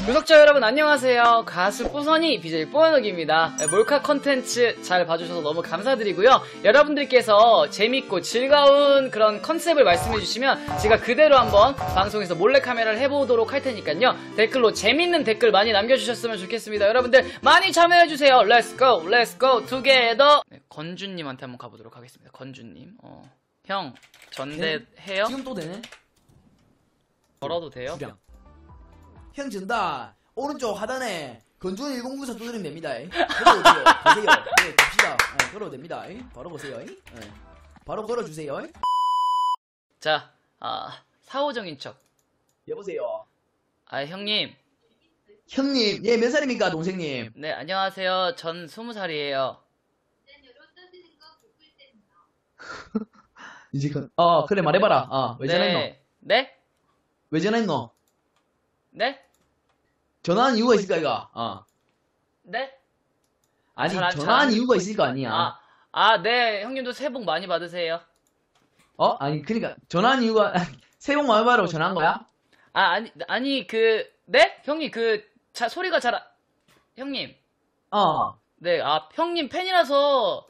구독자 여러분 안녕하세요. 가수 뿌선이 BJ 뿌어덕입니다. 몰카 컨텐츠 잘 봐주셔서 너무 감사드리고요. 여러분들께서 재밌고 즐거운 그런 컨셉을 말씀해주시면 제가 그대로 한번 방송에서 몰래카메라를 해보도록 할 테니까요. 댓글로 재밌는 댓글 많이 남겨주셨으면 좋겠습니다. 여러분들 많이 참여해주세요. Let's go, let's go together. 네, 건주님한테 한번 가보도록 하겠습니다. 건주님. 형 전대해요? 지금 또 되네? 걸어도 돼요? 주량. 형 준다. 오른쪽 하단에 건준 1094 두드리면 됩니다. 걸어오세요. 보세요. 네, 봅시다. 네, 걸어도 됩니다. 바로 보세요. 네. 바로 걸어주세요. 자, 사오정인 척. 여보세요. 형님. 형님, 예, 몇 살입니까, 동생님? 네, 안녕하세요. 전 20살이에요. 이제 그래, 말해봐라. 왜 전화했노? 네? 왜 전화했노? 네? 전화한 이유가 있을까, 이거? 네? 아니, 전화한 이유가 있을 거 아니야. 네. 형님도 새해 복 많이 받으세요. 아니, 그니까, 전화한 이유가, 새해 복 많이 받으라고 전화한 거야? 아니, 네? 형님, 소리가 형님. 네, 형님 팬이라서,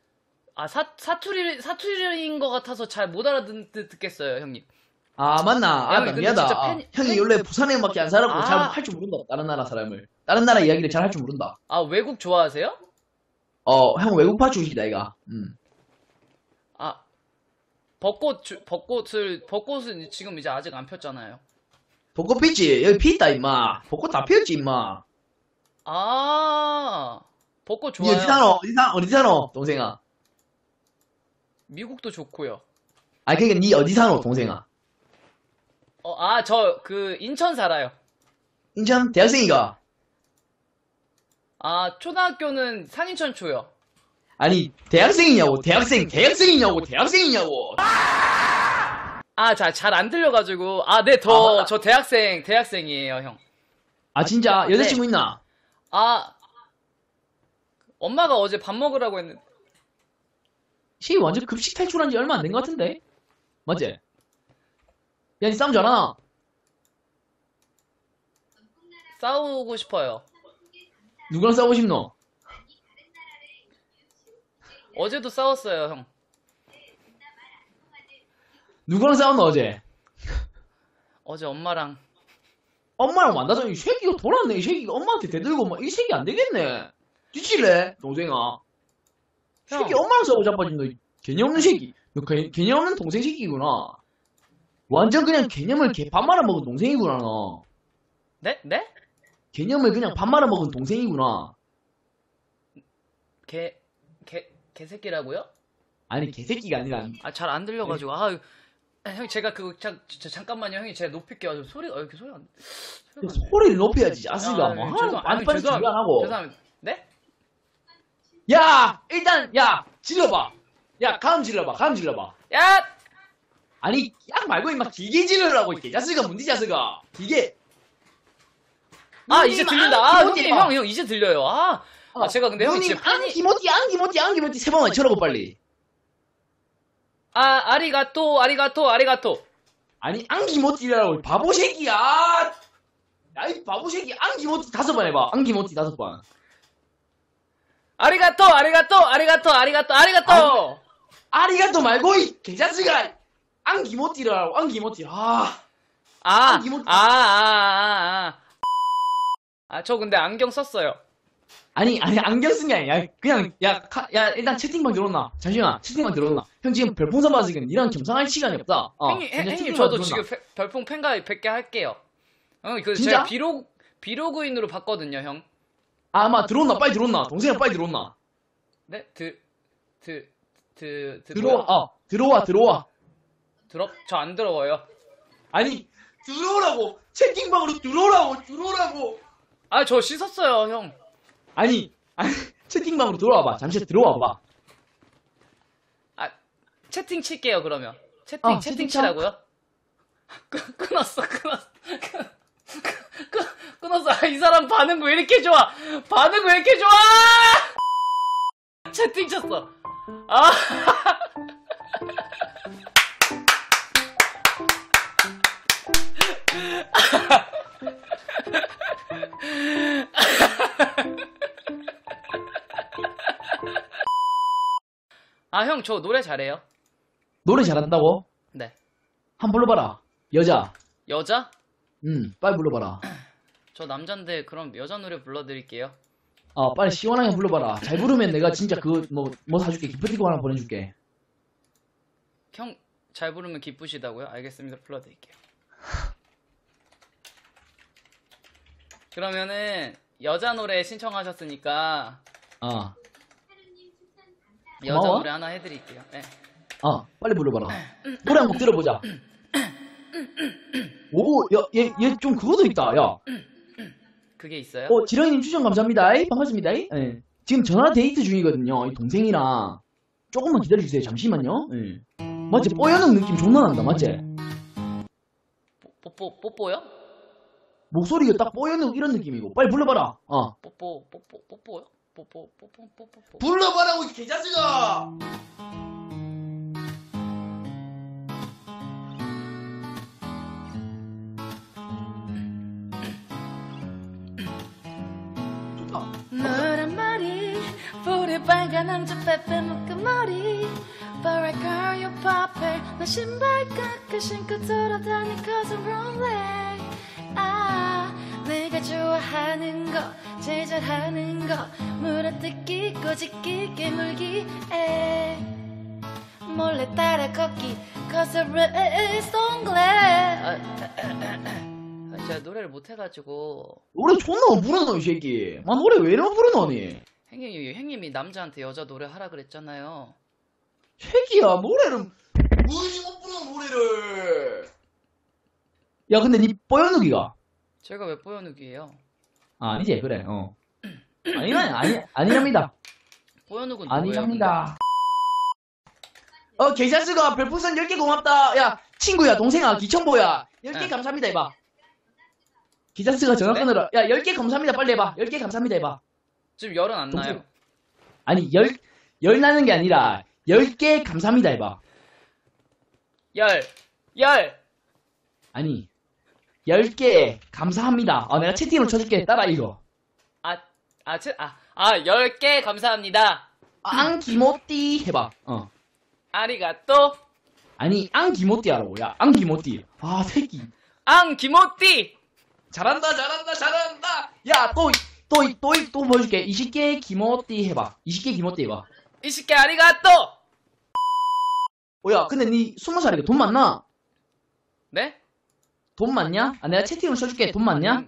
사투리인 것 같아서 잘 못 알아듣겠어요, 형님. 맞나? 미안하다. 형이 원래 부산에밖에 안 살았고 잘 할 줄 모른다. 다른 나라 사람을. 다른 나라 이야기를 잘 할 줄 모른다. 외국 좋아하세요? 형 외국파 출신이다, 이가. 벚꽃은 지금 이제 아직 안 폈잖아요. 벚꽃 피지? 여기 피있다, 임마. 벚꽃 다 피었지, 임마. 벚꽃 니 좋아요. 어디 사노, 동생아? 미국도 좋고요. 그니까 니 어디 사노, 동생아? 저 인천 살아요. 인천? 대학생이가? 초등학교는 상인천초요. 아니, 대학생이냐고, 대학생이냐고. 잘 안 들려가지고. 네, 저 대학생이에요, 형. 진짜? 여자친구 있나? 엄마가 어제 밥 먹으라고 했는데. 씨, 완전 급식 탈출한 지 얼마 안 된 것 같은데? 맞지? 야, 니 싸움 잘하나? 싸우고 싶어요. 누구랑 싸우고 싶노? 어제도 싸웠어요, 형. 누구랑 싸웠노, 어제? 어제 엄마랑. 엄마랑 만나서 이 새끼가 돌았네. 이 새끼가 엄마한테 대들고 이 새끼 안 되겠네. 뒤질래, 동생아. 이 새끼 엄마랑 싸우고 자빠진 너 개념 없는 새끼. 너 개념 없는 동생 새끼구나. 완전 그냥 개념을 밥 말아먹은 동생이구나, 너. 네? 개념을 그냥 밥 말아먹은 동생이구나. 개새끼라고요? 아니, 개새끼가 아니라. 잘 안 들려가지고. 형, 제가 잠깐만요, 형이 제가 높일게요. 소리가, 이렇게 소리가 안. 소리를 높여야지, 자식아. 빨리 준비 안 하고. 죄송합니다. 네? 야! 일단, 질러봐. 감 질러봐. 야! 아니, 말고 임마 길게 질러라고, 이 개자식아, 뭔지 자식아. 길게. 이제 들린다. 형, 이제 들려요. 제가 근데 형이 진짜 팬이. 안기모띠 세 번만 쳐라고, 빨리. 아리가또. 아니, 안기모띠라고, 바보 새끼야. 야, 이 바보 새끼, 안기모띠 5번 해봐. 안기모띠 5번. 아리가또. 아리가또 말고, 이 개자식아. 안기모띠라고, 안기모띠. 저 근데 안경 썼어요. 아니, 안경 쓴 게 아니야. 그냥, 일단 채팅방 들어온나. 잠시만, 채팅방 들어온나. 형 지금 별풍선 받으니까 니랑 겸상할 시간이 없다. 형님, 저도 지금 별풍 팬가입 100개 할게요. 진짜? 제가 비로그인으로 봤거든요, 형. 들어온나, 빨리 들어온나. 동생아, 빨리 들어온나. 네? 들어와. 저 안 들어와요. 아니, 들어오라고. 채팅방으로 들어오라고. 저 씻었어요, 형. 아니, 채팅방으로 들어와봐. 잠시 들어와봐. 채팅 칠게요, 그러면. 채팅 치라고요? 끊었어. 이 사람 반응 왜 이렇게 좋아? 채팅 쳤어. 아, 형, 저 노래 잘해요. 노래 잘한다고? 네. 한 번 불러봐라. 여자. 여자? 빨리 불러봐라. 저 남잔데 그럼 여자 노래 불러드릴게요. 빨리 시원하게 불러봐라. 잘 부르면 내가 진짜 뭐 사줄게. 기프티콘 하나 보내줄게. 형, 잘 부르면 기쁘시다고요? 알겠습니다. 불러드릴게요. 그러면은 여자 노래 신청하셨으니까 여자 고마워. 노래 하나 해드릴게요. 네. 빨리 불러봐라. 노래 한 곡 들어보자. 오, 얘 좀 그거도 있다. 야, 그게 있어요? 지렁이님 추천 감사합니다. 반갑습니다. 예. 지금 전화 데이트 중이거든요. 이 동생이랑. 조금만 기다려주세요. 잠시만요. 예. 맞지? 뽀여는 느낌 존나 난다. 맞지? 뽀뽀요? 목소리가 딱 뽀여는 이런 느낌이고. 빨리 불러봐라. 뽀뽀요? 뽀뽀. 불러봐라고, 이 개자식아! 좋다. 노란 머리 볼에 빨간 남자 빼빼 묶은 머리 But I call you Popper 나 신발 깎아 신고 돌아다니 cause I'm lonely 내가 좋아하는 거 제일 잘하는 거 물어뜯기 꼬집기 깨물기 몰래 따라 걷기 cause I'm really so glad 제가 노래를 못해가지고 노래 존나 부르노, 이 새끼. 노래 왜 이러나 부르노니? 형님이 남자한테 여자 노래 하라 그랬잖아요. 새끼야, 노래를. 무지 못 부르는 노래를. 야, 근데 니 뽀여누기가. 제가 왜 뽀여누기예요? 아니지, 그래, 아니랍니다. 뽀여누군 누구예요? 아니랍니다. 개자스가 별풍선 10개 고맙다. 야, 친구야, 동생아, 기천보야. 10개 네. 감사합니다, 해봐. 기자스가 전화 끊으라. 야, 10개 감사합니다, 빨리 해봐. 10개 감사합니다, 해봐. 지금 열은 안 동생. 나요. 아니, 열 나는 게 아니라, 10개 감사합니다, 해봐. 열! 아니, 10개 감사합니다. 내가 채팅으로 쳐줄게. 따라 이거. 10개 감사합니다. 앙기모띠 해봐. 아리가또. 아니, 앙기모띠 하라고. 야, 앙기모띠. 새끼. 기모띠! 잘한다. 야, 또 보여줄게. 20개 기모띠 해봐. 20개 기모띠 해봐. 20개 아리가또! 야, 근데 니 20살이고 돈 많나? 네? 돈 많냐? 내가 채팅으로 쳐줄게. 돈 많냐?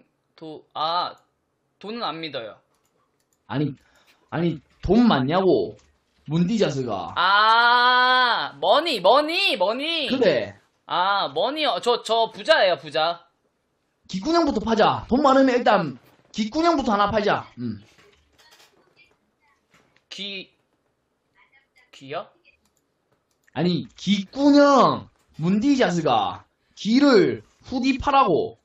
돈은 안 믿어요. 아니, 돈 많냐고. 문디자스가. 머니. 그래. 머니요. 저 부자예요, 부자. 귓구녕부터 파자. 돈 많으면 일단 귓구녕부터 하나 팔자. 귀요? 아니, 귓구녕 문디자스가 귀를 후디 파라고.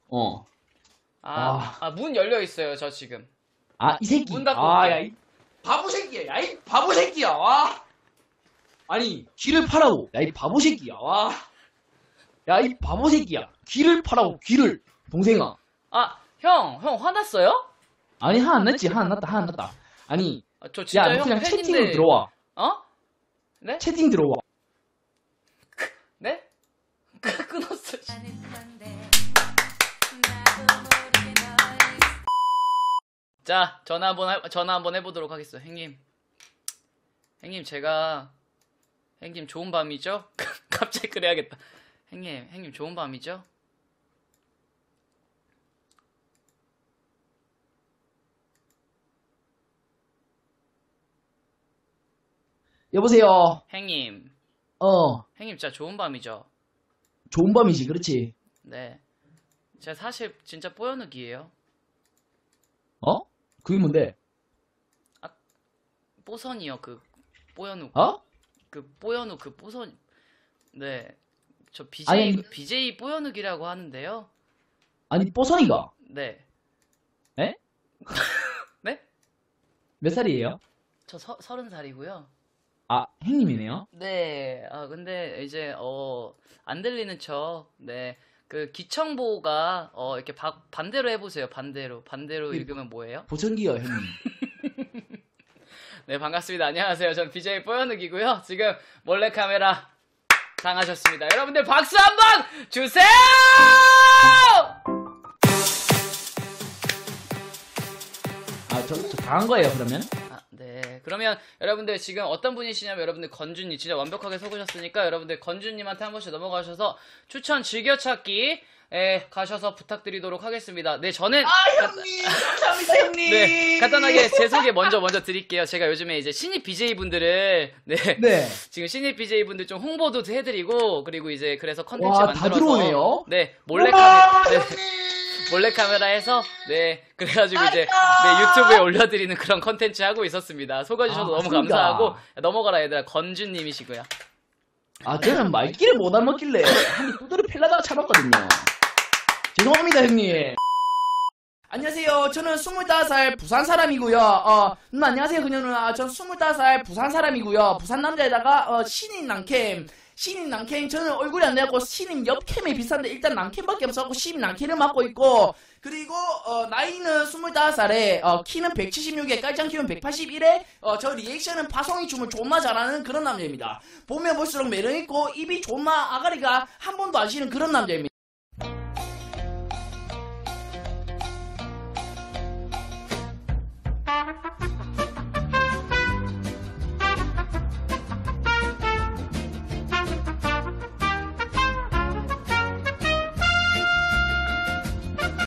문 열려 있어요, 저 지금. 이 새끼. 문 닫고 야, 이 바보 새끼야. 야, 이 바보 새끼야. 와. 아니, 귀를 파라고. 야, 이 바보 새끼야. 와. 야, 이 바보 새끼야. 귀를 파라고. 귀를. 동생아. 형 화났어요? 아니, 화 안 났지. 화 안 났다. 아니, 저 진짜 야, 너 형 그냥 팬인데. 채팅으로 들어와. 네? 채팅 들어와. 네? 끊었어. 자, 전화 한번 해보도록 하겠습니다. 형님 형님 좋은 밤이죠? 갑자기 그래야겠다. 형님 좋은 밤이죠? 여보세요. 형님 진짜 좋은 밤이죠? 좋은 밤이지, 그렇지. 네. 제가 사실 진짜 뽀여누기예요. 그게 뭔데? 뽀선이요, 뽀여누. 뽀여누 뽀선. 네. 저 BJ 뽀여누기라고 하는데요. 아니, 뽀선이가. 네. 에? 네? 몇 살이에요? 저 30살이고요. 형님이네요. 네. 근데 이제 안 들리는 척. 네. 기청보가 이렇게 반대로 해보세요. 반대로 읽으면 뭐예요? 보청기요, 형님. 네, 반갑습니다. 안녕하세요. 전 BJ 뽀연욱이고요. 지금 몰래카메라 당하셨습니다. 여러분들 박수 한번 주세요! 저 당한 거예요, 그러면? 네. 그러면 여러분들 지금 어떤 분이시냐면 여러분들 건준님 진짜 완벽하게 속으셨으니까 여러분들 건준님한테 한 번씩 넘어가셔서 추천 즐겨찾기에 가셔서 부탁드리도록 하겠습니다. 네, 저는 형님! 감사합니다, 형님! 네, 간단하게 제 소개 먼저 드릴게요. 제가 요즘에 이제 신입 BJ분들을 네. 지금 신입 BJ분들 좀 홍보도 해드리고 그리고 이제 그래서 컨텐츠 와, 만들어서 다 들어오네요. 네, 우와, 네, 형님! 몰래카메라에서 네 그래가지고 이제 네, 유튜브에 올려드리는 그런 컨텐츠 하고 있었습니다. 속아주셔서 너무 맞습니다. 감사하고 넘어가라 얘들아. 건준님이시고요. 저는 말귀를 못 알먹길래 한입 두드려 펠라다가 참았거든요. 죄송합니다, 형님. 안녕하세요. 저는 25살 부산 사람이고요. 누나 안녕하세요, 그녀는. 전 25살 부산 사람이고요. 부산 남자에다가 신인 남캠. 저는 얼굴이 안 돼갖고 신임 옆캠에 비싼데 일단 남캠밖에 없어갖고 신임 남캠을 맡고 있고, 그리고 나이는 25살에 키는 176에 깔짱 키는 181에 저 리액션은 파송이 춤을 존나 잘하는 그런 남자입니다. 보면 볼수록 매력있고 입이 존나 아가리가 한 번도 안 쉬는 그런 남자입니다.